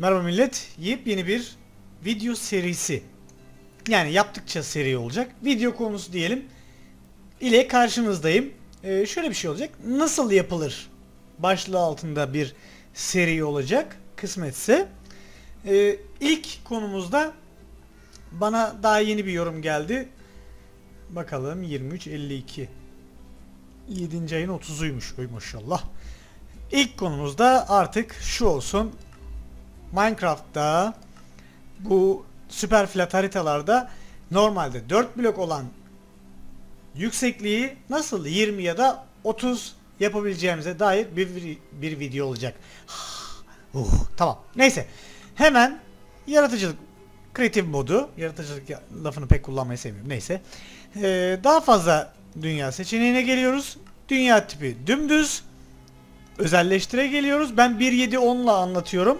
Merhaba millet, yepyeni bir video serisi, yani yaptıkça seri olacak, video konusu diyelim, ile karşınızdayım. Şöyle bir şey olacak, nasıl yapılır başlığı altında bir seri olacak kısmetse. İlk konumuzda bana daha yeni bir yorum geldi. Bakalım, 23.52 7. ayın 30'uymuş. Oy maşallah. İlk konumuzda artık şu olsun: Minecraft'ta bu süper flat haritalarda normalde 4 blok olan yüksekliği nasıl 20 ya da 30 yapabileceğimize dair bir video olacak. Tamam. Neyse. Hemen yaratıcılık kreatif modu. Yaratıcılık lafını pek kullanmayı sevmiyorum. Neyse. Daha fazla dünya seçeneğine geliyoruz. Dünya tipi dümdüz. Özelleştire geliyoruz. Ben 1.7.10'la anlatıyorum.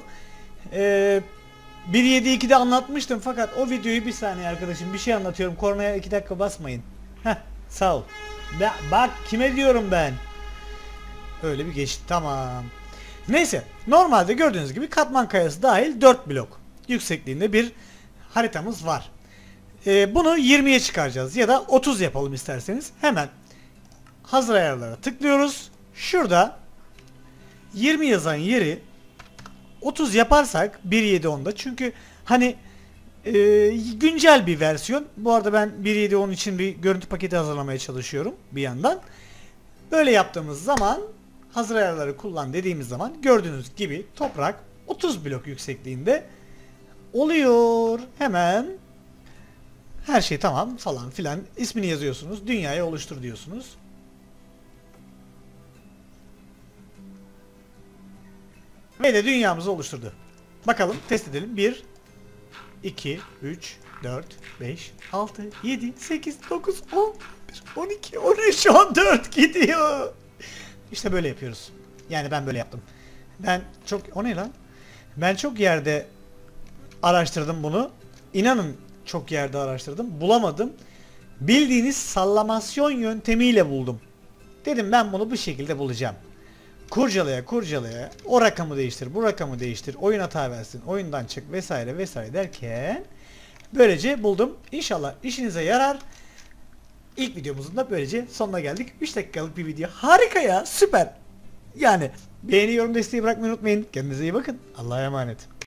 1.7.2'de anlatmıştım fakat o videoyu, bir saniye arkadaşım, bir şey anlatıyorum. Kornaya 2 dakika basmayın. Heh, sağ ol. Bak kime diyorum ben. Öyle bir geçti, tamam. Neyse, normalde gördüğünüz gibi katman kayası dahil 4 blok yüksekliğinde bir haritamız var. Bunu 20'ye çıkaracağız ya da 30 yapalım isterseniz. Hemen hazır ayarlara tıklıyoruz. Şurada 20 yazan yeri 30 yaparsak 1.7.10'da, çünkü hani güncel bir versiyon. Bu arada ben 1.7.10 için bir görüntü paketi hazırlamaya çalışıyorum bir yandan. Böyle yaptığımız zaman, hazır ayarları kullan dediğimiz zaman, gördüğünüz gibi toprak 30 blok yüksekliğinde oluyor. Hemen her şey tamam falan filan, ismini yazıyorsunuz, dünyayı oluştur diyorsunuz. Ve de dünyamızı oluşturdu. Bakalım, test edelim. 1, 2, 3, 4, 5, 6, 7, 8, 9, 10, 12, 13, 14 gidiyor. İşte böyle yapıyoruz. Yani ben böyle yaptım. O ne lan? Ben çok yerde araştırdım bunu. İnanın çok yerde araştırdım. Bulamadım. Bildiğiniz sallamasyon yöntemiyle buldum. Dedim ben bunu bu şekilde bulacağım. Kurcalaya kurcalaya, o rakamı değiştir, bu rakamı değiştir, oyun hata versin, oyundan çık vesaire vesaire derken böylece buldum. İnşallah işinize yarar. İlk videomuzun da böylece sonuna geldik. 3 dakikalık bir video. Harika ya, süper. Yani beğeni, yorum, desteği bırakmayı unutmayın. Kendinize iyi bakın. Allah'a emanet.